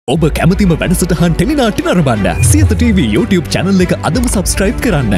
ඔබ කැමතිම වැඩසටහන් ටෙලිනාට්‍ය නරඹන්න සියත TV YouTube channel එක අදම subscribe කරන්න.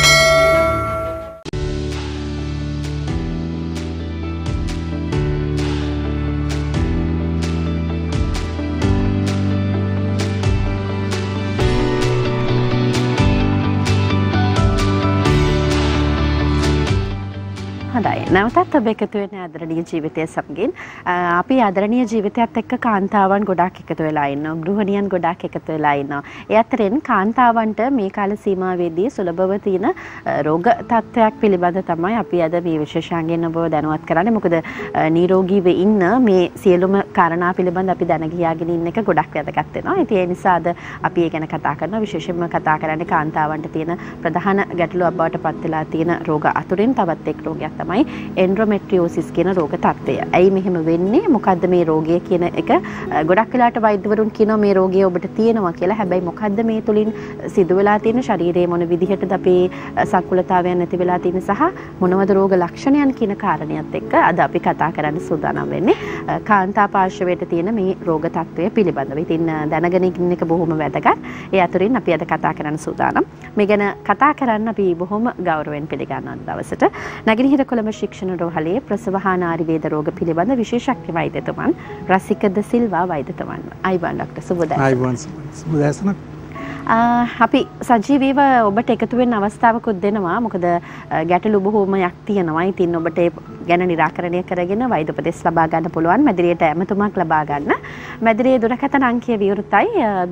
නැවතත් ඔබ එකතු වෙන ආදරණීය ජීවිතය සමගින් අපි ආදරණීය ජීවිතයත් එක්ක කාන්තාවන් ගොඩාක් එකතු වෙලා ඉන්නවා. ගෘහණියන් ගොඩාක් එකතු වෙලා ඉන්නවා. ඒ අතරින් කාන්තාවන්ට මේ කාල සීමාවේදී සුලභව තියෙන රෝග තත්ත්වයක් පිළිබඳ තමයි අපි අද මේ විශේෂාංගයෙන් ඔබව දැනුවත් කරන්නේ. මොකද නිරෝගීව ඉන්න මේ සියලුම කාරණා පිළිබඳ අපි දැන ගියාගෙන ඉන්න එක ගොඩක් වැදගත් වෙනවා. ඉතින් ඒ නිසා අද අපි ඒ ගැන කතා කරනවා. විශේෂයෙන්ම කතා කරන්නේ කාන්තාවන්ට තියෙන ප්‍රධාන ගැටලුවක් බවට පත් වෙලා තියෙන රෝග අතුරින් තවත් එක් රෝගයක් තමයි එන්ඩ්‍රොමෙට්‍රියෝසිස් කියන රෝග තත්ත්වය. ඇයි මෙහෙම වෙන්නේ? මොකද්ද මේ රෝගය කියන එක? ගොඩක් වෙලාවට වෛද්‍යවරුන් කියනවා මේ රෝගය ඔබට තියෙනවා කියලා. හැබැයි මොකද්ද මේ තුලින් සිදු වෙලා තියෙන ශරීරයේ මොන විදිහටද අපේ සක්කුලතාවයන් නැති වෙලා තියෙන සහ මොනවද රෝග ලක්ෂණයන් කියන කාරණියත් එක්ක අද අපි කතා කරන්න සූදානම් වෙන්නේ. කාන්තා පාර්ශවයට තියෙන මේ රෝග තත්ත්වය පිළිබඳව. ඉතින් දැනගෙන ඉන්න එක බොහොම වැදගත්. ඒ අතරින් අපි අද කතා කරන්න සූදානම්. මේ ගැන කතා කරන්න අපි බොහොම ගෞරවයෙන් පිළිගන්නවා දවසට. නැගෙනහිර කොළඹ ශික්ෂණ රෝහලේ ප්‍රසව හා නාරි වේද රෝග පිළිබඳ විශේෂඥ වෛද්‍යතුමන් රසික ද සිල්වා වෛද්‍යතුමන්. අයිබන් ඩොක්ටර් සුබෝදය. අයිබන් සුබෝදයසන. අපි සජීවීව ඔබට එකතු වෙන්න අවස්ථාවකුත් දෙනවා. මොකද ගැටලු බොහෝමයක් තියෙනවා. ඉතින් ඔබට ඒ ගැන निराකරණය කරගෙන වෛද්‍ය උපදෙස් ලබා ගන්න පුළුවන්. මැදිරියට ඇමතුමක් ලබා ගන්න. මැදිරියේ දුරකථන අංකය විවෘතයි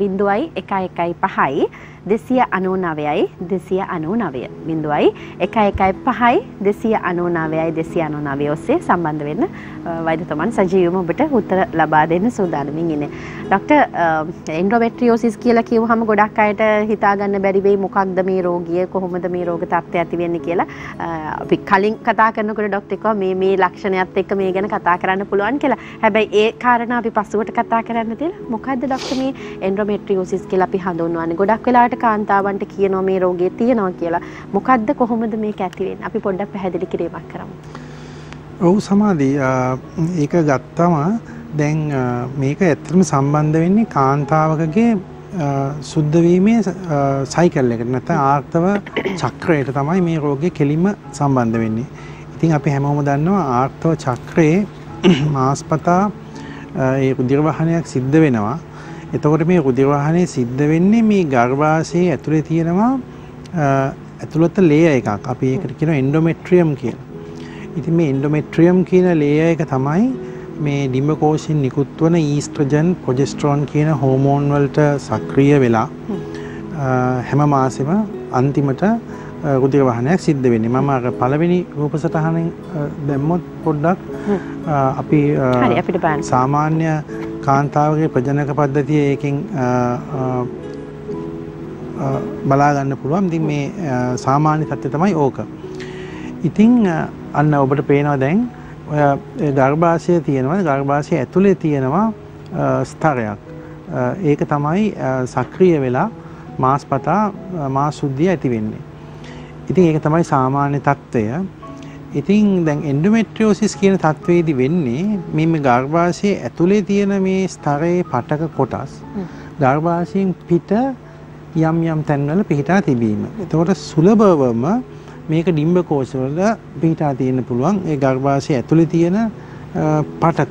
0115 299යි 299 0115 299යි 299 ඔස්සේ සම්බන්ධ වෙන්න වෛද්‍යතුමන් සජීවීවම ඔබට උත්තර ලබා දෙන්න සූදානමින් ඉන්නේ. ડોક્ટર එන්ඩ්‍රොමෙට්‍රියෝසිස් කියලා කියවහම ගොඩක් අයට හිතා ගන්න බැරි වෙයි මොකක්ද මේ රෝගිය, කොහොමද මේ රෝග තත්ත්වය ඇති වෙන්නේ කියලා. අපි කලින් කතා කරනකොට ડોක්ටර් කිව්වා මේ ලක්ෂණයත් එක්ක මේ ගැන කතා කරන්න පුළුවන් කියලා. හැබැයි ඒ කාරණා අපි පස්සුවට කතා කරන්න දෙලා. මොකද්ද ડોක්ටර් මේ එන්ඩ්‍රොමෙට්‍රියෝසිස් කියලා අපි හඳුන්වන්නේ? ගොඩක් වෙලාවට කාන්තාවන්ට කියනවා මේ රෝගය තියෙනවා කියලා. මොකද්ද කොහොමද මේක ඇති වෙන්නේ? අපි පොඩ්ඩක් පැහැදිලි කිරීමක් කරමු. ඔව් සමාධි ඒක ගත්තම දැන් මේක ඇත්තටම සම්බන්ධ වෙන්නේ කාන්තාවකගේ සුද්ධ වීමේ සයිකල් එකට නැත්නම් ආර්තව චක්‍රයට තමයි මේ රෝගය කෙලින්ම සම්බන්ධ වෙන්නේ. ඉතින් අපි හැමෝම දන්නවා ආර්තව චක්‍රයේ මාස්පතා ඒ රුධිර වහනයක් සිද්ධ වෙනවා. එතකොට මේ රුධිර වහනය සිද්ධ වෙන්නේ මේ ගර්භාෂයේ ඇතුලේ තියෙනවා ඇතුළත ලේයර් එකක්. අපි ඒකට කියනවා එන්ඩෝමෙට්‍රියම් කියලා. ඉතින් මේ එන්ඩෝමෙට්‍රියම් කියන ලේයර් එක තමයි මේ ඩිම්බ කෝෂයෙන් නිකුත් වන ඊස්ට්‍රජන්, ප්‍රොජෙස්ටරෝන් කියන හෝමෝන් වලට සක්‍රිය වෙලා හැම මාසෙම අන්තිමට රුධිර වහනයක් සිද්ධ වෙන්නේ. මම අර පළවෙනි රූපසටහනෙන් දැම්මොත් පොඩ්ඩක් අපි සාමාන්‍ය කාන්තාවගේ ප්‍රජනක පද්ධතිය ඒකෙන් බලා ගන්න පුළුවන්. ඉතින් මේ සාමාන්‍ය තත්ත්වය තමයි ඕක. ඉතින් අන්න ඔබට පේනවා දැන් ඔය ගර්භාෂය තියෙනවා. ගර්භාෂය ඇතුලේ තියෙනවා ස්තරයක්. ඒක තමයි සක්‍රිය වෙලා මාස්පතා මාස් සුද්ධිය ඇති වෙන්නේ. ඉතින් ඒක තමයි සාමාන්‍ය තත්ත්වය. ඉතින් දැන් එන්ඩෝමෙට්‍රියෝසිස් කියන තත්ත්වයේදී වෙන්නේ මේ ගර්භාෂයේ ඇතුලේ තියෙන මේ ස්තරයේ පටක කොටස් ගර්භාෂයෙන් පිට යම් තැන්වල පිහිටා තිබීම. එතකොට සුලභවම මේක ඩිම්බ කෝෂවල පිහිටා තියෙන්න පුළුවන්. ඒ ගර්භාෂයේ ඇතුලේ තියෙන පටක.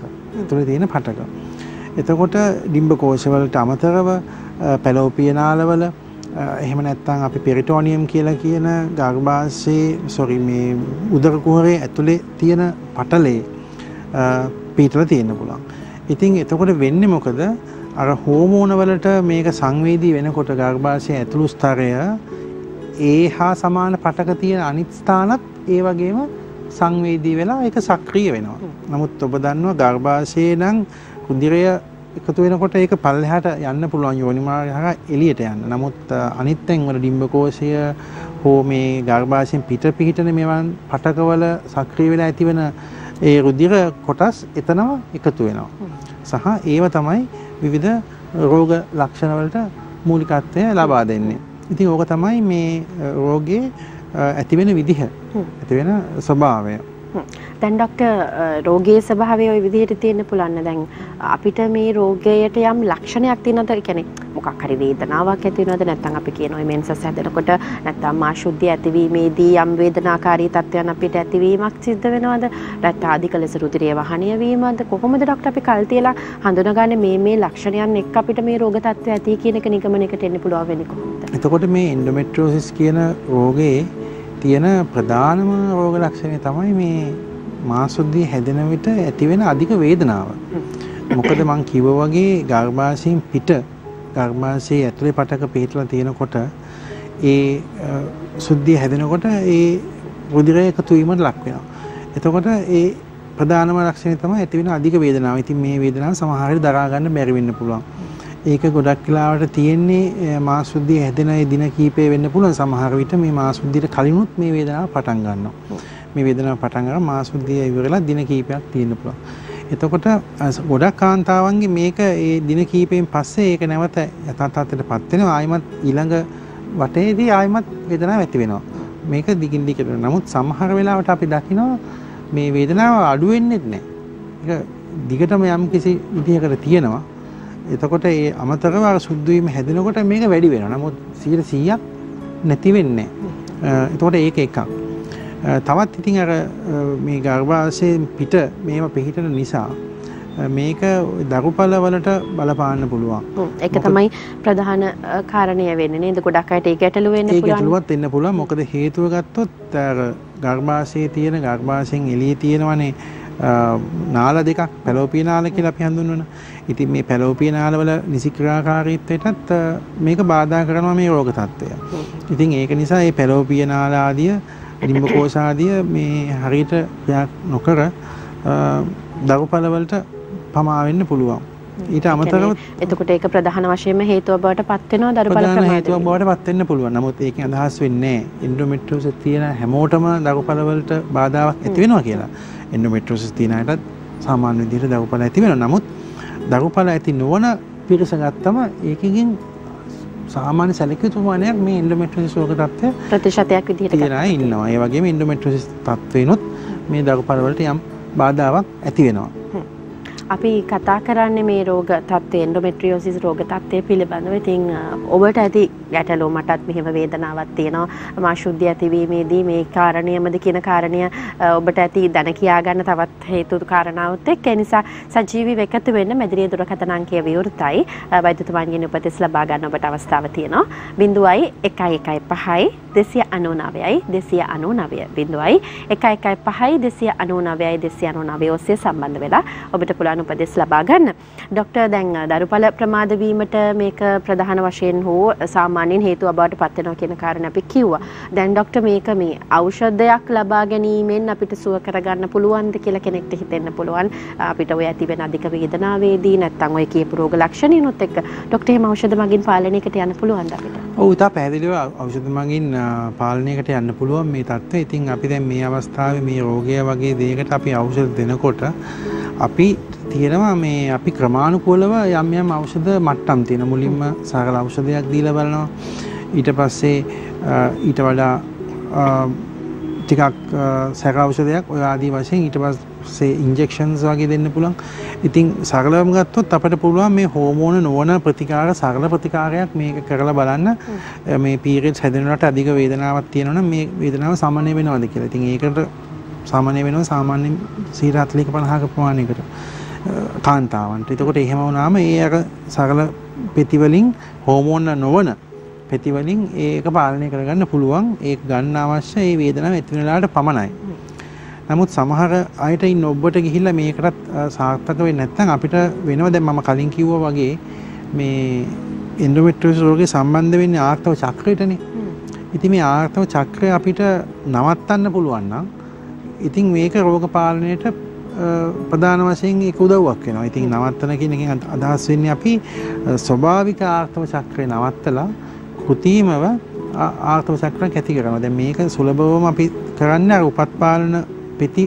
එතකොට ඩිම්බ කෝෂවලට අමතරව පැලෝපිය නාලවල එහෙම නැත්නම් අපි පෙරිටෝනියම් කියලා කියන ගර්භාෂයේ මේ උදර කුහරයේ ඇතුලේ තියෙන පටලේ පිටලා තියෙන්න පුළුවන්. ඉතින් එතකොට වෙන්නේ මොකද? අර හෝමෝන වලට මේක සංවේදී වෙනකොට ගර්භාෂයේ ඇතුළු ස්තරය ඒ හා සමාන පටක තියෙන අනිත් ස්ථානත් ඒ වගේම සංවේදී වෙලා ඒක සක්‍රිය වෙනවා. නමුත් ඔබ දන්නවා ගර්භාෂයේ නම් රුධිරය එකතු වෙනකොට ඒක පල්ලෙහාට යන්න පුළුවන් යෝනි මාර්ගය හරහා එළියට යන්න. නමුත් අනිත් තැන් වල ඩිම්බ කෝෂය හෝ මේ ගර්භාෂයෙන් පිහිටන මේවන් පටකවල සක්‍රිය වෙලා ඇතිවන ඒ රුධිර කොටස් එතනම එකතු වෙනවා. සහ ඒව තමයි විවිධ රෝග ලක්ෂණ වලට මූලිකත්වය ලබා දෙන්නේ. ඉතින් ඕක තමයි මේ රෝගයේ ඇති වෙන විදිහ, ඇති වෙන ස්වභාවය. දැන් ડોක්ටර් රෝගයේ ස්වභාවය ওই විදිහට තියෙන්න පුළුවන්. දැන් අපිට මේ රෝගයට යම් ලක්ෂණයක් තියෙනවද? ඒ කියන්නේ මොකක් හරි වේදනාවක් ඇති වෙනවද? නැත්නම් අපි කියන ওই මෙන්සස් හැදෙනකොට නැත්නම් මාශුද්ධිය ඇතිවීමේදී යම් වේදනාකාරී තත්ත්වයන් අපිට ඇතිවීමක් සිද්ධ වෙනවද? නැත්නම් අධික ලෙස රුධිරය වහනය වීමද? කොහොමද ડોක්ටර් අපි කල් තියලා හඳුනාගන්නේ මේ ලක්ෂණයන් එක්ක අපිට මේ රෝග තත්ත්වය ඇති කියන එක නිගමනයකට එන්න පුළුවන් වෙන්නේ කොහොමද? එතකොට මේ එන්ඩෝමෙට්‍රියෝසිස් කියන රෝගයේ තියෙන ප්‍රධානම රෝග ලක්ෂණය තමයි මේ මාසුද්ධිය හැදෙන විට ඇතිවෙන අධික වේදනාව. මොකද මං කිව්වා වගේ ගර්භාෂයෙන් පිට ගර්භාෂයේ ඇතුලේ පටක පිටලා තියෙනකොට ඒ සුද්ධිය හැදෙනකොට ඒ රුධිරය එකතු වීමට ලක් වෙනවා. එතකොට ඒ ප්‍රධානම ලක්ෂණය තමයි ඇතිවෙන අධික වේදනාව. ඉතින් මේ වේදනාව සමහර විට දරා ගන්න බැරි වෙන්න පුළුවන්. ඒක ගොඩක් වෙලාවට තියෙන්නේ මාසුද්ධිය හැදෙන දින කීපය වෙන්න පුළුවන්. සමහර විට මේ මාසුද්ධියට කලිනුත් මේ වේදනාව පටන් ගන්නවා. මේ වේදනාව පටන් ගන්න මාසුද්ධිය ඉවරලා දින කීපයක් තියෙන්න පුළුවන්. එතකොට ගොඩක් කාන්තාවන්ගේ මේක ඒ දින කීපයෙන් පස්සේ ඒක නැවත යථාර්ථයටපත් වෙනවා. ආයිමත් ඊළඟ වටේදී ආයිමත් වේදනාවක් ඇති වෙනවා. මේක දිගින් දිගට. නමුත් සමහර වෙලාවට අපි දකිනවා මේ වේදනාව අඩු වෙන්නේ නැහැ. ඒක දිගටම යම් කිසි විදිහකට තියෙනවා. එතකොට ඒ අමතරව සුද්ධ වීම හැදෙනකොට මේක වැඩි වෙනවා. නමුත් 100%ක් නැති වෙන්නේ නැහැ. එතකොට ඒක එකක්. තවත් ඉතින් අර මේ ගර්භාෂයෙන් පිට මේව පිළිහිටන නිසා මේක දරුපල වලට බලපාන්න පුළුවන්. ඒක තමයි ප්‍රධාන කාරණය වෙන්නේ නේද? ගොඩක් අයට ඒක ගැටලු වෙන්න පුළුවන්. ඒක ගැටලුවක් වෙන්න පුළුවන්. මොකද හේතුව ගත්තොත් අර ගර්භාෂයේ තියෙන ගර්භාෂයෙන් එළියේ තියෙනවනේ නාල දෙකක් පැලෝපිය නාල කියලා අපි හඳුන්වනවා. ඉතින් මේ පැලෝපිය නාලවල නිසි ක්‍රියාකාරීත්වයටත් මේක බාධා කරනවා මේ රෝග තත්ත්වය. ඉතින් ඒක නිසා මේ පැලෝපිය නාල ආදිය ඩිම්බකෝෂ ආදිය මේ හරියට ක්‍රියා නොකර දරුපල වලට පමා වෙන්න පුළුවන්. ඊට අමතරව එතකොට ඒක ප්‍රධාන වශයෙන්ම හේතුව බවට පත් වෙනවා දරුපල ප්‍රමාණය හේතුවක් බවට පත් වෙන්න පුළුවන්. නමුත් ඒකෙන් අදහස් වෙන්නේ එන්ඩෝමෙට්‍රියෝසිස් තියෙන හැමෝටම දරුපල වලට බාධාවක් ඇති වෙනවා කියලා. එන්ඩෝමෙට්‍රියෝසිස් තියෙන අයට සාමාන්‍ය විදිහට දරුපල ඇති වෙනවා. නමුත් දරුපල ඇති නොවන පිරිස ගත්තම ඒකකින් සාමාන්‍ය සැලකිය යුතු ප්‍රමාණයක් මේ එන්ඩෝමෙට්‍රියෝසිස් රෝග තත්ත්වය ප්‍රතිශතයක් විදිහට තියලා ඉන්නවා. ඒ වගේම එන්ඩෝමෙට්‍රියෝසිස් තත්ත්වෙනොත් මේ දරුපල වලට යම් බාධාවක් ඇති වෙනවා. අපි කතා කරන්නේ මේ රෝග තත්ත්වය එන්ඩෝමෙට්‍රියෝසිස් රෝග තත්ත්වය පිළිබඳව. ඉතින් ඔබට ඇති ගැටලුව මටත් මෙහෙම වේදනාවක් තියෙනවා. මාශුද්ධිය ඇතිවීමේදී මේ කාරණියමද කියන කාරණය ඔබට ඇති දැන කියා ගන්න තවත් හේතු කාරණාවත් එක්ක. ඒ නිසා සජීවීව එකතු වෙන්න මැදිරිය දුරකථන අංකය විවෘතයි. වෛද්‍යතුමන්ගෙන් උපදෙස් ලබා ගන්න ඔබට අවස්ථාව තියෙනවා. 0115 299යි 299 0115 299යි 299 ඔස්සේ සම්බන්ධ වෙලා ඔබට පුළුවන් උපදෙස් ලබා ගන්න. ડોක්ටර් දැන් දරුපල ප්‍රමාද වීමට මේක ප්‍රධාන වශයෙන් හෝ සාමාන්‍යයෙන් හේතුව බවට පත් වෙනවා කියන කාරණා අපි කිව්වා. දැන් ડોක්ටර් මේක මේ ඖෂධයක් ලබා ගැනීමෙන් අපිට සුව කරගන්න පුළුවන්ද කියලා කෙනෙක්ට හිතෙන්න පුළුවන්. අපිට ඔය ඇති වෙන අධික වේදනාවේදී නැත්නම් ඔය කියපු රෝග ලක්ෂණිනුත් එක්ක ડોක්ටර් එහෙම ඖෂධ මගින් පාලනයකට යන්න පුළුවන්ද අපිට? ඔව් තා පැහැදිලිව ඖෂධ මගින් පාලනයකට යන්න පුළුවන් මේ තත්ත්වය. ඉතින් අපි දැන් මේ අවස්ථාවේ මේ රෝගය වගේ දෙයකට අපි ඖෂධ දෙනකොට අපි තියෙනවා මේ අපි ක්‍රමානුකූලව යම් යම් ඖෂධ මට්ටම් තියෙන. මුලින්ම සරල ඖෂධයක් දීලා බලනවා. ඊට පස්සේ ඊට වඩා ටිකක් සරල ඖෂධයක් ඔය ආදී වශයෙන් ඊට පස්සේ ඉන්ජෙක්ෂන්ස් වගේ දෙන්න පුළුවන්. ඉතින් සරලවම ගත්තොත් අපිට පුළුවන් මේ හෝමෝන නොවන ප්‍රතිකාර සරල ප්‍රතිකාරයක් මේක කරලා බලන්න. මේ පීරියඩ්ස් හැදෙනකොට අධික වේදනාවක් තියෙනවා නම් මේ වේදනාව සාමාන්‍ය වෙනවද කියලා. ඉතින් ඒකට සාමාන්‍ය වෙනවා සාමාන්‍ය 40-50ක ප්‍රමාණයකට කාන්තාවන්ට. එතකොට එහෙම වුණාම ඒ අර සරල පෙති වලින් හෝමෝන නොවන පෙති වලින් ඒක පාලනය කරගන්න පුළුවන්. ඒක ගන්න අවශ්‍ය ඒ වේදනාව ඇති වෙන වෙලාවට පමණයි. නමුත් සමහර අයට ඉන්න ඔබට ගිහිල්ලා මේකටත් සාර්ථක වෙන්නේ නැත්නම් අපිට වෙනවා. දැන් මම කලින් කිව්වා වගේ මේ එන්ඩෝමෙට්‍රියෝසිස් රෝගේ සම්බන්ධ වෙන්නේ ආර්තව චක්‍රයටනේ. ඉතින් මේ ආර්තව චක්‍රය අපිට නවත්තන්න පුළුවන් නම් ඉතින් මේක රෝග පාලනයට ප්‍රධාන වශයෙන් ඒක උදව්වක් වෙනවා. ඉතින් නවත්තන කියන එකෙන් අදහස් වෙන්නේ අපි ස්වභාවික ආර්තව චක්‍රය නවත්තලා කෘතිමව ආර්තව චක්‍රයක් ඇති කරනවා. දැන් මේක සුලභවම අපි කරන්නේ අර උපත් පාලන පෙති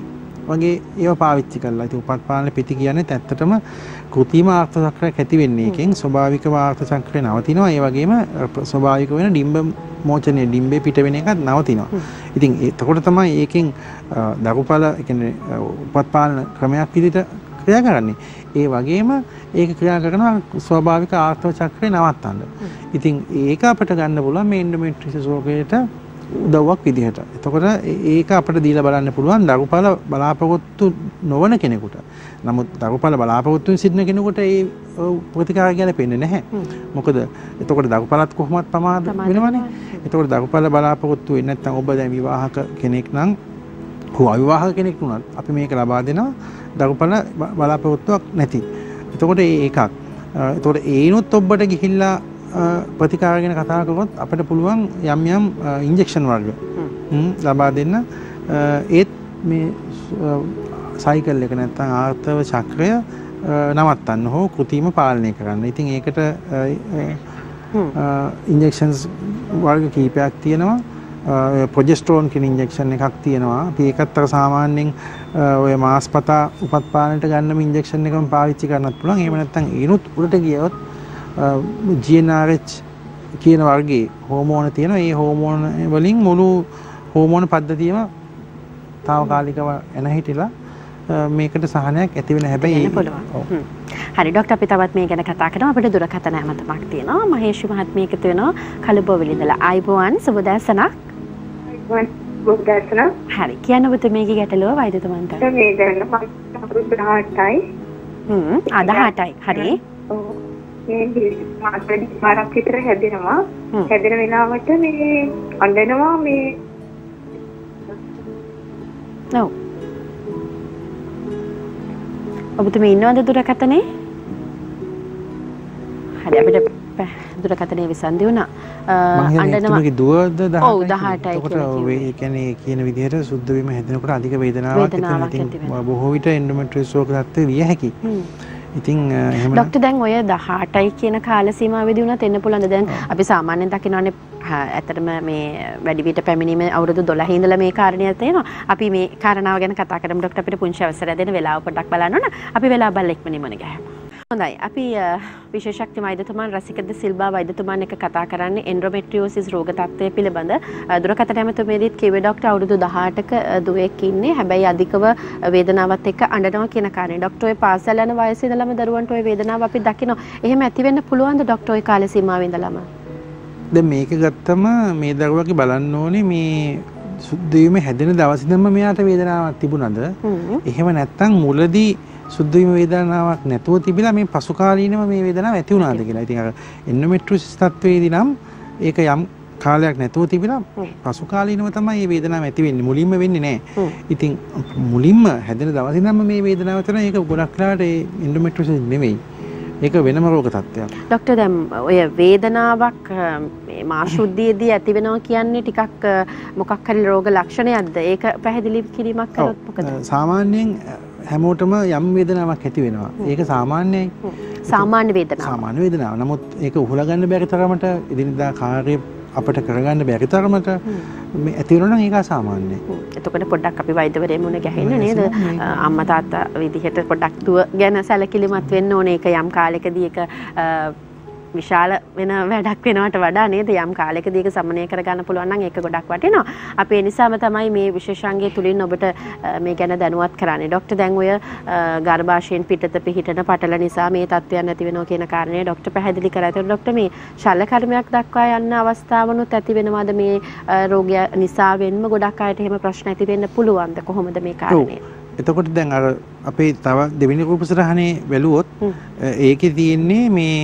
වගේ ඒවා පාවිච්චි කරලා. ඉතින් උපත්පාලන පිටි කියන්නේ ඇත්තටම කෘතිම ආර්ථ චක්‍රයක් ඇති වෙන්නේ එකෙන් ස්වභාවික ආර්ථ චක්‍රය නවතිනවා. ඒ වගේම ස්වභාවික වෙන ඩිම්බ මෝචනයේ ඩිම්බේ පිට වෙන එකත් නවතිනවා. ඉතින් එතකොට තමයි ඒකෙන් දරුඵල කියන්නේ උපත්පාලන ක්‍රමයක් විදිහට ක්‍රියා කරන්නේ. ඒ වගේම ඒක ක්‍රියා කරනවා ස්වභාවික ආර්ථ චක්‍රය නවත්තන්න. ඉතින් ඒක අපිට ගන්න පුළුවන් මේ එන්ඩෝමෙට්‍රියසිස් රෝගයට උදව්වක් විදිහට. එතකොට ඒක අපිට දීලා බලන්න පුළුවන් දරුඵල බලාපොරොත්තු නොවන කෙනෙකුට. නමුත් දරුඵල බලාපොරොත්තු සිටින කෙනෙකුට ඒ ප්‍රතිකාර ගැලපෙන්නේ නැහැ. මොකද එතකොට දරුඵලත් කොහොමත් ප්‍රමාද වෙනවනේ. එතකොට දරුඵල බලාපොරොත්තු වෙන්නේ නැත්නම් ඔබ දැන් විවාහක කෙනෙක් නම් හෝ අවිවාහක කෙනෙක් වුණත් අපි මේක ලබා දෙනවා දරුඵල බලාපොරොත්තුවක් නැති. එතකොට ඒකක්. එතකොට ඒනොත් ඔබට ගිහිල්ලා ප්‍රතිකාර ගැන කතා කරොත් අපිට පුළුවන් යම් යම් ඉන්ජෙක්ෂන් වර්ග ලබා දෙන්න. ඒත් මේ සයිකල් එක නැත්නම් ආර්ථව චක්‍රය නවත්තන්න හෝ කෘතිම පාලනය කරන්න. ඉතින් ඒකට ඉන්ජෙක්ෂන්ස් වර්ග කීපයක් තියෙනවා. ප්‍රොජෙස්ටරෝන් කියන ඉන්ජෙක්ෂන් එකක් තියෙනවා. අපි ඒකත් අර සාමාන්‍යයෙන් ඔය මාස්පතා උපත්පාලනයට ගන්නම ඉන්ජෙක්ෂන් එකම පාවිච්චි කරන්නත් පුළුවන්. එහෙම නැත්නම් ඒනුත් උඩට ගියොත් GnRH කියන වර්ගයේ හෝමෝන තියෙනවා. ඒ හෝමෝන වලින් මුළු හෝමෝන පද්ධතියම తాවකාලිකව එන හිටිලා මේකට සහනයක් ඇති වෙන හැබැයි හරි ડોක්ටර් අපි තවත් මේ ගැන කතා කරනවා. අපිට දුරකථන ඇමතමක් තියෙනවා. මහේෂ් මහත්මිය එකතු වෙනවා කලබෝවිල ඉඳලා. ආයිබෝවන් සුබදෑසනක්. හරි කියන්න ඔබතුමීගේ ගැටලුව වෛද්‍යතුමන්ට. මේ දැන් මම අවුරුදු 18යි. 18යි. හරි. මේ මාසෙදි පාරක් විතර හැදෙනවා. හැදෙන වෙලාවට මේ අඬනවා මේ. ඔව්. ඔබතුමී ඉන්නවද දුරකථනේ? හරි අපිට දුරකථනේ විසන්දි වුණා. අඬනවා දුවද 18යි. ඔව් 18යි. ඒකට ඒ කියන්නේ කියන විදිහට සුද්ධ වීම හැදෙනකොට අධික වේදනාවක් ඇතිවෙනවා. බොහෝ විට එන්ඩෝමෙට්‍රියස් රෝග තත්ත්වය විය හැකියි. ඉතින් එහෙම ડોක්ටර් දැන් ඔය 18යි කියන කාල සීමාවෙදී වුණත් එන්න පුළුවන්ද? දැන් අපි සාමාන්‍යයෙන් දකිනවානේ ඇත්තටම මේ වැඩි විට පැමිණීම අවුරුදු 12 ඉඳලා මේ කාරණිය තියෙනවා. අපි මේ කාරණාව ගැන කතා කරමු. ડોක්ටර් අපිට පුංචි අවසරයක් දෙන්න වෙලාව පොඩ්ඩක් බලන්න ඕන. අපි වෙලාව බලලා ඉක්මනින්ම ගහමු. හොඳයි. අපි විශේෂඥ වෛද්‍යතුමන් රසිකද සිල්බා වෛද්‍යතුමන් එක්ක කතා කරන්නේ එන්ඩෝමෙට්‍රියෝසිස් රෝග තත්ත්වය පිළිබඳ. දුරකථන ඇමතුමේදීත් කිව්වේ ડોක්ටර් අවුරුදු 18ක දුවෙක් ඉන්නේ. හැබැයි අධිකව වේදනාවත් එක්ක අඬනවා කියන කාරණේ. ડોක්ටර් ඔය පාසල් යන වයසේ ඉඳලම දරුවන්ට ඔය වේදනාව අපි දකිනවා. එහෙම ඇති වෙන්න පුළුවන්ද ડોක්ටර් ඔය කාලේ සීමාවේ ඉඳලම? දැන් මේක ගත්තම මේ දරුවගේ බලන්න ඕනේ මේ සුද්ධ වීම හැදෙන දවස් ඉඳන්ම මෙයාට වේදනාවක් තිබුණාද? එහෙම නැත්නම් මුලදී සුද්ධ වීම වේදනාවක් නැතුව තිබිලා මේ පසු කාලීනව මේ වේදනාව ඇති වුණාද කියලා. ඉතින් අර එන්ඩෝමෙට්‍රියසිස් තත්ත්වයේදී නම් ඒක යම් කාලයක් නැතුව තිබිලා පසු කාලීනව තමයි මේ වේදනාව ඇති වෙන්නේ. මුලින්ම වෙන්නේ නැහැ. ඉතින් මුලින්ම හැදෙන දවස් ඉඳන්ම මේ වේදනාව තියෙන එක ගොඩක් වෙලාවට ඒ එන්ඩෝමෙට්‍රියසිස් නෙමෙයි. ඒක වෙනම රෝග තත්ත්වයක්. ડોක්ටර් දැන් ඔය වේදනාවක් මේ මාශුද්ධියේදී ඇති වෙනවා කියන්නේ ටිකක් මොකක් හරි රෝග ලක්ෂණයක්ද? ඒක පැහැදිලි කිරීමක් කරොත් මොකද? සාමාන්‍යයෙන් හැමෝටම යම් වේදනාවක් ඇති වෙනවා. ඒක සාමාන්‍යයි. සාමාන්‍ය වේදනාවක්. සාමාන්‍ය වේදනාවක්. නමුත් ඒක උහුලා ගන්න බැරි තරමට එදිනෙදා කාර්ය අපිට කරගන්න බැරි තරමට මේ ඇති වෙනවා නම් ඒක අසාමාන්‍යයි. එතකොට පොඩ්ඩක් අපි වෛද්‍යවරයෙක් මුණ ගැහෙන්න නේද? අම්මා තාත්තා විදිහට පොඩ්ඩක් දුව ගැන සැලකිලිමත් වෙන්න ඕනේ. ඒක යම් කාලයකදී ඒක විශාල වෙන වැඩක් වෙනවට වඩා නේද යම් කාලයකදී ඒක සමනය කරගන්න පුළුවන් නම් ඒක ගොඩක් වටිනවා. අපි ඒ නිසාම තමයි මේ විශේෂාංගය තුලින් ඔබට මේ ගැන දැනුවත් කරන්නේ. ડોක්ටර් දැන් ඔය ගර්භාෂයෙන් පිටත පිහිටන පටල නිසා මේ තත්ත්වයන් ඇති වෙනවා කියන කාරණේ ડોක්ටර් පැහැදිලි කරා. ඒතකොට ડોක්ටර් මේ ශල්‍ය කර්මයක් දක්වා යන අවස්ථාවනුත් ඇති වෙනවද මේ රෝගය නිසා වෙන්නම ගොඩක් අයට එහෙම ප්‍රශ්න ඇති වෙන්න පුළුවන්ද? කොහොමද මේ කාරණේ? එතකොට දැන් අර අපේ තව දෙවෙනි රූපසටහනේ බැලුවොත් ඒකේ තියෙන්නේ මේ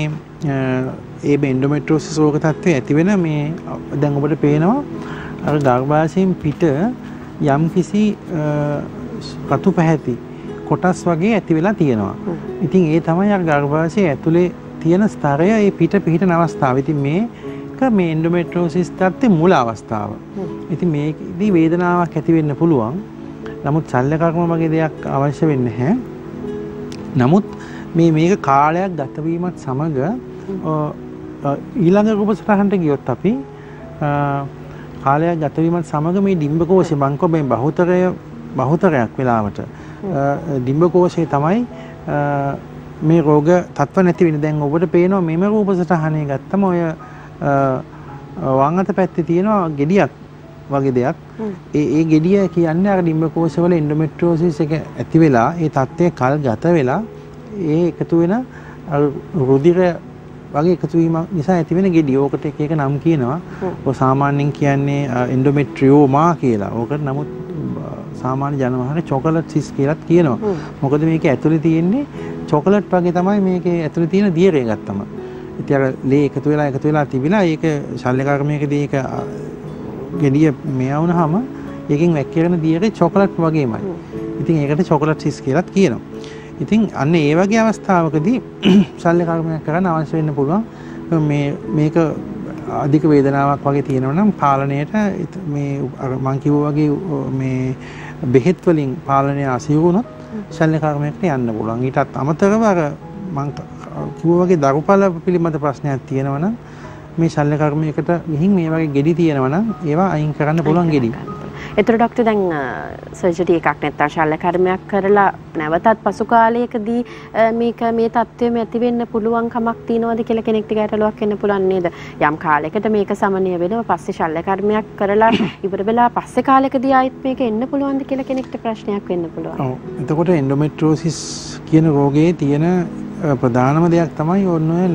ඒ එන්ඩෝමෙට්‍රියෝසිස් රෝග තත්ත්වය ඇති වෙන මේ දැන් ඔබට පේනවා අර ගර්භාෂයෙන් පිට යම් කිසි රතු පැහැති කොටස් වගේ ඇති වෙලා තියෙනවා. ඉතින් ඒ තමයි අර ගර්භාෂයේ ඇතුලේ තියෙන ස්තරය ඒ පිට පිහිටන අවස්ථාව. ඉතින් මේක මේ එන්ඩෝමෙට්‍රියෝසිස් තත්ත්වයේ මුල අවස්ථාව. ඉතින් මේකදී වේදනාවක් ඇති වෙන්න පුළුවන්. නමුත් ශල්‍ය කර්ම වගේ දෙයක් අවශ්‍ය වෙන්නේ නැහැ. නමුත් මේක කාලයක් ගත වීමත් සමග ඊළඟ රූපසටහනට ගියොත් අපි කාලයක් ගත වීමත් සමග මේ ඩිම්බකෝෂේ බංකොබෙන් බහුතරය බහුතරයක් වෙලාවට ඩිම්බකෝෂයේ තමයි මේ රෝග තත්ත්ව නැති වෙන්නේ. දැන් ඔබට පේනවා මෙම රූප සටහනේ ගත්තම ඔය වම් අත පැත්තේ තියෙනවා ගෙඩියක් වගේ දෙයක්. ඒ ගෙඩිය කියන්නේ අර ඩිම්බකෝෂවල එන්ඩෝමෙට්‍රියෝසිස් එක ඇති වෙලා ඒ තත්ත්වය කල් ගත වෙලා ඒ එකතු වෙන රුධිර වගේ එකතු වීම නිසා ඇති වෙන ගෙඩිය. ඕකට එක එක නම් කියනවා. ඔය සාමාන්‍යයෙන් කියන්නේ එන්ඩෝමෙට්‍රියෝමා කියලා. ඕකට නමුත් සාමාන්‍ය ජනවහරේ චොකලට් සිස් කියලාත් කියනවා. මොකද මේකේ ඇතුලේ තියෙන්නේ චොකලට් වගේ තමයි මේකේ ඇතුලේ තියෙන දියරේ ගත්තම. ඉතින් අර ලේ එකතු වෙලා තිබිලා ඒක ශල්‍ය කර්මයකදී ඒක ගෙඩිය මෙයා වුණාම ඒකෙන් වැක්කිරෙන දියරේ චොකලට් වගේමයි. ඉතින් ඒකට චොකලට් සිස් කියලාත් කියනවා. ඉතින් අන්න ඒ වගේ අවස්ථාවකදී ශල්‍ය කර්මයක් කරන්න අවශ්‍ය වෙන්න පුළුවන්. මේක අධික වේදනාවක් වගේ තියෙනවා නම් පාලනයට මේ අර මං කිව්වා වගේ මේ බෙහෙත් වලින් පාලනය අසීරු වුණොත් ශල්‍ය කර්මයකට යන්න පුළුවන්. ඊටත් අමතරව අර මං කිව්වා වගේ දරුපල පිළිබඳ ප්‍රශ්නයක් තියෙනවා නම් මේ ශල්‍ය කර්මයකට ගිහින් මේ වගේ ගෙඩි තියෙනවා නම් ඒවා අයින් කරන්න පුළුවන් ගෙඩි. ඒතර ડોක්ටර් දැන් සර්ජරි එකක් නැත්නම් ශල්‍ය කර්මයක් කරලා නැවතත් පසු කාලයකදී මේක මේ තත්ත්වෙම ඇති වෙන්න පුළුවන් කමක් තියනවාද කියලා කෙනෙක්ට ගැටලුවක් වෙන්න පුළුවන් නේද? යම් කාලයකට මේක සමනය වෙනවා පස්සේ ශල්‍ය කර්මයක් කරලා ඉවර වෙලා පස්සේ කාලයකදී ආයෙත් මේක එන්න පුළුවන්ද කියලා කෙනෙක්ට ප්‍රශ්නයක් වෙන්න පුළුවන්. ඔව්. එතකොට එන්ඩෝමෙට්‍රියෝසිස් කියන රෝගයේ තියෙන ප්‍රධානම දෙයක් තමයි ඔන්න ඔය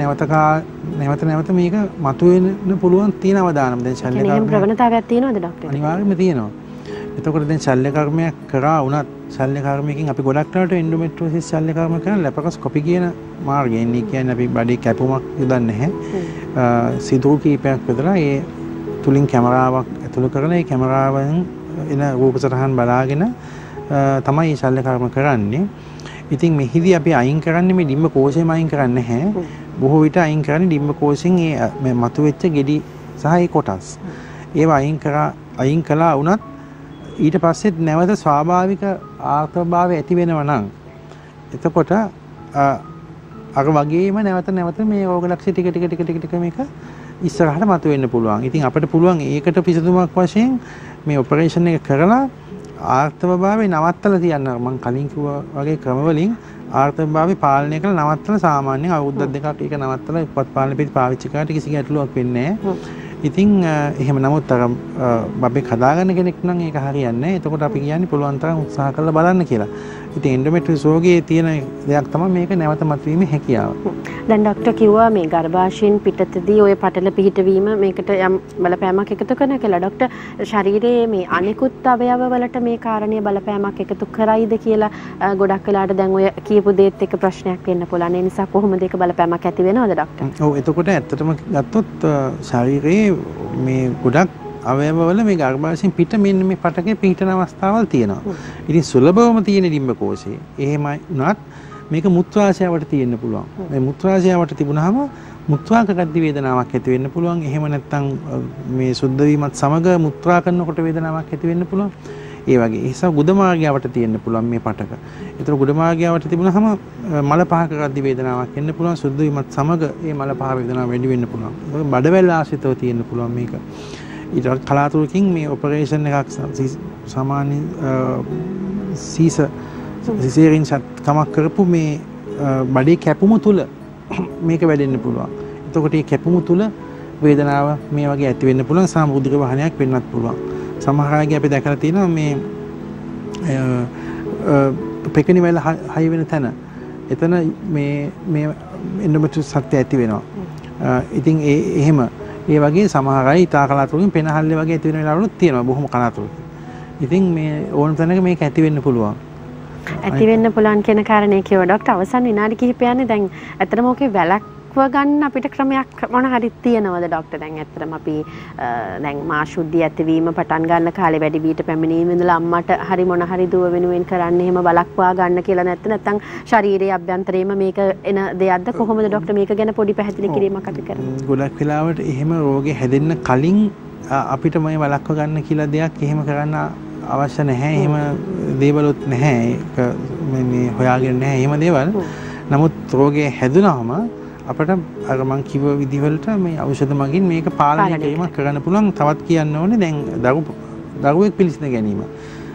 නැවත මේක මතුවෙන්න පුළුවන් තියෙන අවදානම්. දැන් ශල්‍ය කර්මයක් ප්‍රවණතාවයක් තියෙනවද ડોක්ටර්? අනිවාර්යයෙන්ම තියෙනවා. එතකොට දැන් ශල්‍ය කර්මයක් කරා වුණත් ශල්‍ය කර්මයකින් අපි ගොඩක් වෙලාවට එන්ඩෝමෙට්‍රියෝසිස් ශල්‍ය කර්ම කරන ලැපරොස්කෝපි කියන මාර්ගයෙන් කියන්නේ අපි බඩේ කැපුමක් යොදන්නේ නැහැ. සිදුරු කීපයක් යොදලා ඒ තුලින් කැමරාවක් ඇතුළු කරලා ඒ කැමරාවෙන් එන රූප සටහන් බලාගෙන තමයි මේ ශල්‍ය කර්ම කරන්නේ. ඉතින් මෙහිදී අපි අයින් කරන්නේ මේ ඩිම්බ කෝෂයම අයින් කරන්නේ නැහැ. බොහෝ විට අයින් කරන්නේ ඩිම්බ කෝෂෙන් මේ මතුවෙච්ච ගෙඩි සහ ඒ කොටස්. ඒවා අයින් කළා වුණත් ඊට පස්සේ නැවත ස්වාභාවික ආත්මභාවය ඇති වෙනවා නම් එතකොට අර වගේම නැවත මේ රෝග ලක්ෂණ ටික මේක ඉස්සරහට මතුවෙන්න පුළුවන්. ඉතින් අපිට පුළුවන් ඒකට පිසුදුමක් වශයෙන් මේ ඔපරේෂන් එක කරලා ආර්ථවභාවය නවත්තලා තියන්න. මම කලින් කිව්වා වගේ ක්‍රමවලින් ආර්ථවභාවය පාලනය කරලා නවත්තලා සාමාන්‍යයෙන් අවුරුද්දක් දෙකක් ඒක නවත්තලා උපත් පාලන පිට පාවිච්චි කරාට කිසි ගැටලුවක් වෙන්නේ නැහැ. ඉතින් එහෙම නමුත් අර බබෙක් හදාගන්න කෙනෙක් නම් ඒක හරියන්නේ නැහැ. එතකොට අපි කියන්නේ පුළුවන් තරම් උත්සාහ කරලා බලන්න කියලා. ඉතින් එන්ඩෝමෙට්‍රියෝසිස් රෝගයේ තියෙන දෙයක් තමයි මේක නැවත මතුවීමේ හැකියාව. දැන් ડોක්ටර් කිව්වා මේ ගර්භාෂයෙන් පිටතදී ඔය පටල පිහිටවීම මේකට යම් බලපෑමක් එකතු කරන කියලා. ડોක්ටර් ශරීරයේ මේ අනිකුත් අවයව වලට මේ කාරණේ බලපෑමක් එකතු කරයිද කියලා ගොඩක් වෙලාවට දැන් ඔය කියපු දේත් එක්ක ප්‍රශ්නයක් වෙන්න පුළුවන්. ඒ නිසා කොහොමද ඒක බලපෑමක් ඇති වෙනවද ડોක්ටර්? ඔව් එතකොට ඇත්තටම ගත්තොත් ශරීරයේ මේ ගොඩක් අවයවවල මේ ගර්භාෂයෙන් පිට මෙන්න මේ පටකේ පිහිටන අවස්ථාවල් තියෙනවා. ඉතින් සුලභවම තියෙන ඩිම්බ කෝෂේ. එහෙමයි උනත් මේක මුත්‍රාශයවට තියෙන්න පුළුවන්. මේ මුත්‍රාශයවට තිබුණාම මුත්‍රාකගද්දි වේදනාවක් ඇති වෙන්න පුළුවන්. එහෙම නැත්නම් මේ සුද්ධ වීමත් සමග මුත්‍රා කරනකොට වේදනාවක් ඇති වෙන්න පුළුවන්. ඒ වගේ. ඒ නිසා ගුද මාර්ගයට තියෙන්න පුළුවන් මේ පටක. ඒතර ගුද මාර්ගයට තිබුණාම මල පහ කරද්දි වේදනාවක් එන්න පුළුවන්. සුද්ධ වීමත් සමග මේ මල පහ වේදනාව වැඩි වෙන්න පුළුවන්. බඩවැල් ආශ්‍රිතව තියෙන්න පුළුවන් මේක. ඊට කලාතුරකින් මේ ඔපරේෂන් එකක් සාමාන්‍ය සිසේරියන් කමක් කරපු මේ බඩේ කැපුම තුල මේක වැඩෙන්න පුළුවන්. එතකොට මේ කැපුම තුල වේදනාව මේ වගේ ඇති වෙන්න පුළුවන්. සාමුද්‍රික වහනයක් වෙන්නත් පුළුවන්. සමහර අය අපි දැකලා තියෙනවා මේ පෙකණි වල හයි වෙන තැන. එතන මේ එන්ඩෝමෙට්‍රියෝසිස් සත්‍ය ඇති වෙනවා. ඉතින් එහෙම ඒ වගේ සමහර අය ඉතා කලාතුරකින් පෙනහල්ලේ වගේ ඇති වෙන වෙලාවලුත් තියෙනවා බොහොම කලාතුරකින්. ඉතින් මේ ඕන තැනක මේක ඇති වෙන්න පුළුවන්. ඇති වෙන්න පුළුවන් කියන කාරණේ කියව ડોක්ටර් අවසන් විනාඩි කිහිපයන්නේ දැන් ඇත්තටම ඔකේ වැලක්ව ගන්න අපිට ක්‍රමයක් මොන හරි තියෙනවද ડોක්ටර්? දැන් ඇත්තටම අපි දැන් මාශුද්ධිය ඇතිවීම පටන් ගන්න කාලේ වැඩි වීට පැමිණීම ඉඳලා අම්මට හරි මොන හරි දුව වෙනුවෙන් කරන්න එහෙම බලක්වා ගන්න කියලා නැත්නම් ශාරීරික අභ්‍යන්තරයේම මේක එන දෙයක්ද කොහොමද ડોක්ටර් මේක ගැන පොඩි පැහැදිලි කිරීමක් අපි කරමු. ගොඩක් වෙලාවට එහෙම රෝගේ හැදෙන්න කලින් අපිට මේ බලක්ව ගන්න කියලා දෙයක් එහෙම කරන්න අවශ්‍ය නැහැ. එහෙම දේවලුත් නැහැ. ඒක මේ හොයාගෙන නැහැ එහෙම දේවල්. නමුත් රෝගේ හැදුනහම අපිට අර මං කිව්ව විදිහවලට මේ ඖෂධ මගින් මේක පාලනය කිරීමක් කරන්න පුළුවන්. තවත් කියන්න ඕනේ දැන් දරුවෙක් පිළිසින ගැනීම.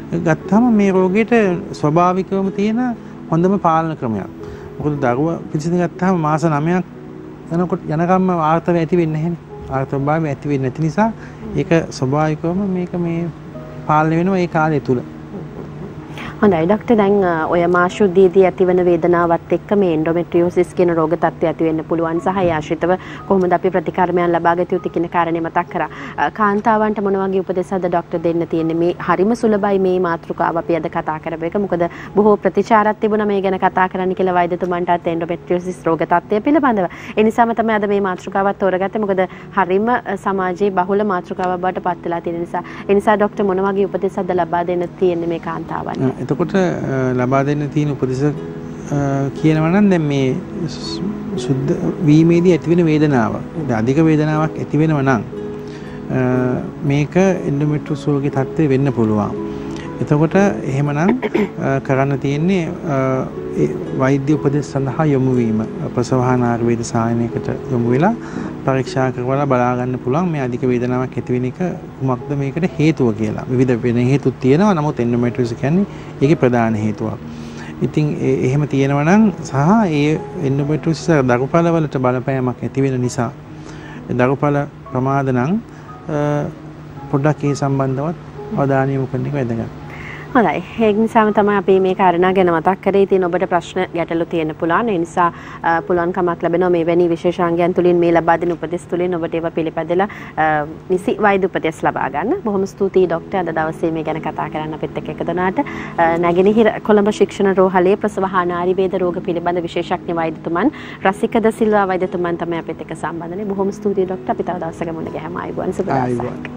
ගත්තාම මේ රෝගයට ස්වභාවිකවම තියෙන හොඳම පාලන ක්‍රමයක්. මොකද දරුවා පිළිසිඳ ගත්තාම මාස 9ක් යනකොට යනකම්ම ආර්තව ඇති වෙන්නේ නැහැනේ. ආර්තව භාවය ඇති වෙන්නේ නැති නිසා ඒක ස්වභාවිකවම මේක මේ පාලනය වෙනවා ඒ කාලය තුල. හොඳයි ડોක්ටර් දැන් ඔය මාසුද්දීදී ඇතිවන වේදනාවත් එක්ක මේ එන්ඩෝමෙට්‍රියෝසිස් කියන රෝග තත්ත්වය ඇති වෙන්න පුළුවන් සහ ඒ ආශ්‍රිතව කොහොමද අපි ප්‍රතිකර්මයන් ලබා ගත යුතු කියන කාරණේ මතක් කරා. කාන්තාවන්ට මොන වගේ උපදෙස්ද ડોක්ටර් දෙන්න තියෙන්නේ? මේ හරිම සුලභයි මේ මාතෘකාව අපි අද කතා කරපු එක. මොකද බොහෝ ප්‍රතිචාරات තිබුණා මේ ගැන කතා කරන්න කියලා වෛද්‍යතුමන්ටත් එන්ඩෝමෙට්‍රියෝසිස් රෝග තත්ත්වය පිළිබඳව. ඒ නිසාම තමයි අද මේ මාතෘකාවත් තෝරගත්තේ. මොකද හරිම සමාජයේ බහුල මාතෘකාවක් බවට පත් වෙලා තියෙන නිසා. ඒ නිසා ડોක්ටර් මොන වගේ උපදෙස්ද ලබා දෙන්න තියෙන්නේ මේ කාන්තාවන්ට? එතකොට ලබා දෙන්න තියෙන උපදෙස් කියනවා නම් දැන් මේ සුද්ධ වීමේදී ඇතිවෙන වේදනාව අධික වේදනාවක් ඇති වෙනවා නම් මේක එන්ඩෝමෙට්‍රියෝසිස් රෝගී තත්ත්වය වෙන්න පුළුවන්. එතකොට එහෙමනම් කරන්න තියෙන්නේ වෛද්‍ය උපදෙස් සඳහා යොමු වීම. ප්‍රසවහාන ආයුර්වේද සායනයකට යොමු වෙලා පරීක්ෂා කරලා බලා ගන්න පුළුවන් මේ අධික වේදනාවක් ඇති වෙන එක කුමක්ද මේකට හේතුව කියලා. විවිධ වෙන හේතු තියෙනවා. නමුත් එන්ඩෝමෙට්‍රියෝසිස් කියන්නේ ඒකේ ප්‍රධාන හේතුවක්. ඉතින් එහෙම තියෙනවා නම් සහ ඒ එන්ඩෝමෙට්‍රියෝසිස් දරුපල වලට බලපෑමක් ඇති වෙන නිසා දරුපල ප්‍රමාද නම් පොඩ්ඩක් ඒ සම්බන්ධවත් අවධානය යොමු කරන්න වැදගත්. හොඳයි. ඒ නිසාම තමයි අපි මේ කාරණා ගැන මතක් කරේ. ඉතින් ඔබට ප්‍රශ්න ගැටලු තියෙන්න පුළුවන්. ඒ නිසා පුළුවන් කමක් ලැබෙනවා මේ වැනි විශේෂාංගයන් තුලින් මේ ලබා දෙන උපදෙස් තුලින් ඔබට ඒවා පිළිපැදලා නිසි වෛද්‍ය උපදෙස් ලබා ගන්න. බොහොම ස්තුතියි ડોක්ටර් අද දවසේ මේ ගැන කතා කරන්න අපිත් එක්ක එකතු වුණාට. නැගෙනහිර කොළඹ ශික්ෂණ රෝහලේ ප්‍රසවහාන ආයුර්වේද රෝග පිළිබඳ විශේෂඥ වෛද්‍යතුමන් රසික ද සිල්වා වෛද්‍යතුමන් තමයි අපිත් එක්ක සම්බන්ධ වෙන්නේ. බොහොම ස්තුතියි ડોක්ටර්. අපි තව දවසක මුණ ගැහෙමු. ආයුබෝවන් සුබ දවසක්.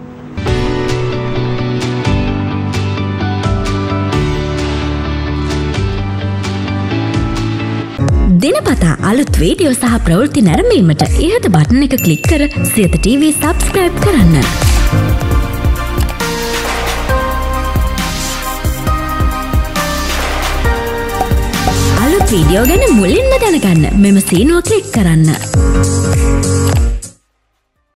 දිනපතා අලුත් වීඩියෝ සහ ප්‍රවෘත්ති නැරඹීමට ඉහත බටන් එක ක්ලික් කර සියත TV සබ්ස්ක්‍රයිබ් කරන්න. අලුත් වීඩියෝ ගැන මුලින්ම දැනගන්න මෙම සීනුව ක්ලික් කරන්න.